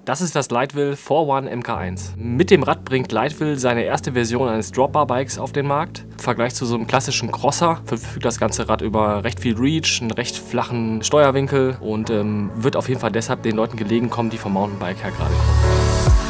Das ist das Leitwil 41 MK1. Mit dem Rad bringt Leitwil seine erste Version eines Dropbar-Bikes auf den Markt. Im Vergleich zu so einem klassischen Crosser verfügt das ganze Rad über recht viel Reach, einen recht flachen Steuerwinkel und wird auf jeden Fall deshalb den Leuten gelegen kommen, die vom Mountainbike her gerade kommen.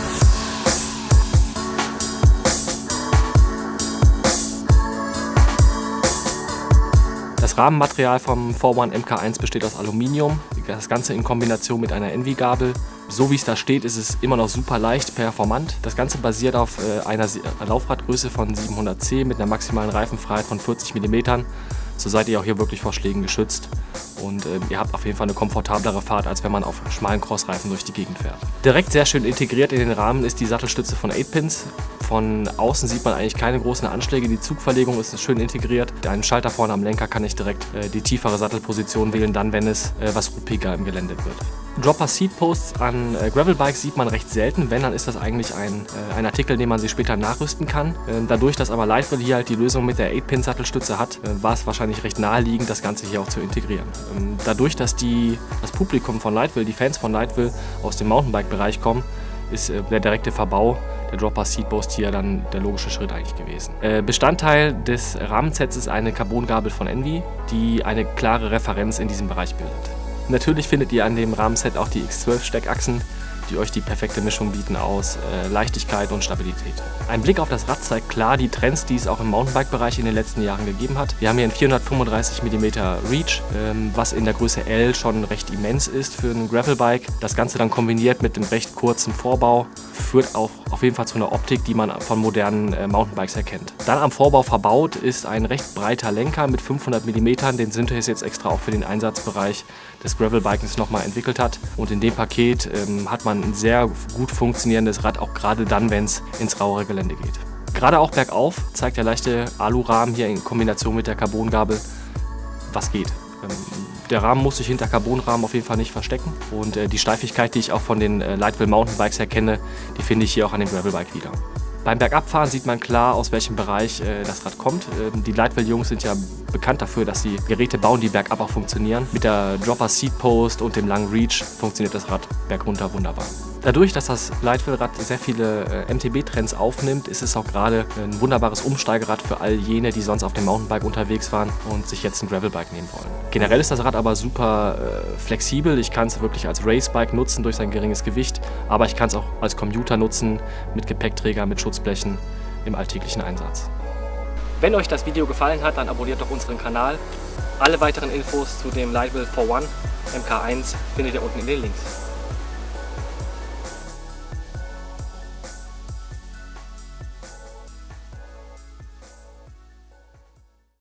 Das Rahmenmaterial vom 41 MK1 besteht aus Aluminium, das Ganze in Kombination mit einer Envy-Gabel. So wie es da steht, ist es immer noch super leicht performant. Das Ganze basiert auf einer Laufradgröße von 700C mit einer maximalen Reifenfreiheit von 40 mm. So seid ihr auch hier wirklich vor Schlägen geschützt und ihr habt auf jeden Fall eine komfortablere Fahrt, als wenn man auf schmalen Crossreifen durch die Gegend fährt. Direkt sehr schön integriert in den Rahmen ist die Sattelstütze von 8Pins. Von außen sieht man eigentlich keine großen Anschläge, die Zugverlegung ist schön integriert. Einen Schalter vorne am Lenker kann ich direkt die tiefere Sattelposition wählen, dann wenn es was ruppiger im Gelände wird. Dropper Seatposts an Gravelbikes sieht man recht selten, wenn, dann ist das eigentlich ein Artikel, den man sich später nachrüsten kann. Dadurch, dass aber Leitwil hier halt die Lösung mit der 8-Pin-Sattelstütze hat, war es wahrscheinlich recht naheliegend, das Ganze hier auch zu integrieren. Dadurch, dass das Publikum von Leitwil, die Fans von Leitwil aus dem Mountainbike-Bereich kommen, ist der direkte Verbau der Dropper Seatpost hier dann der logische Schritt eigentlich gewesen. Bestandteil des Rahmensets ist eine Carbongabel von Envy, die eine klare Referenz in diesem Bereich bildet. Natürlich findet ihr an dem Rahmenset auch die X12 Steckachsen, die euch die perfekte Mischung bieten aus Leichtigkeit und Stabilität. Ein Blick auf das Rad zeigt klar die Trends, die es auch im Mountainbike-Bereich in den letzten Jahren gegeben hat. Wir haben hier einen 435 mm Reach, was in der Größe L schon recht immens ist für ein Gravelbike. Das Ganze dann kombiniert mit dem recht kurzen Vorbau führt auch auf jeden Fall zu einer Optik, die man von modernen Mountainbikes erkennt. Dann am Vorbau verbaut ist ein recht breiter Lenker mit 500 mm, den Synthes jetzt extra auch für den Einsatzbereich des Gravelbikes nochmal entwickelt hat. Und in dem Paket hat man ein sehr gut funktionierendes Rad, auch gerade dann, wenn es ins rauere Gelände geht. Gerade auch bergauf zeigt der leichte Alurahmen hier in Kombination mit der Carbongabel, was geht. Der Rahmen muss sich hinter Carbonrahmen auf jeden Fall nicht verstecken und die Steifigkeit, die ich auch von den Leitwil Mountainbikes her kenne, die finde ich hier auch an dem Gravelbike wieder. Beim Bergabfahren sieht man klar, aus welchem Bereich das Rad kommt. Die Leitwil-Jungs sind ja bekannt dafür, dass sie Geräte bauen, die bergab auch funktionieren. Mit der Dropper Seatpost und dem langen Reach funktioniert das Rad bergunter wunderbar. Dadurch, dass das Leitwil-Rad sehr viele MTB-Trends aufnimmt, ist es auch gerade ein wunderbares Umsteigerad für all jene, die sonst auf dem Mountainbike unterwegs waren und sich jetzt ein Gravelbike nehmen wollen. Generell ist das Rad aber super flexibel. Ich kann es wirklich als Racebike nutzen durch sein geringes Gewicht, aber ich kann es auch als Commuter nutzen, mit Gepäckträger, mit Schutzblechen im alltäglichen Einsatz. Wenn euch das Video gefallen hat, dann abonniert doch unseren Kanal. Alle weiteren Infos zu dem Leitwil 41 MK1 findet ihr unten in den Links.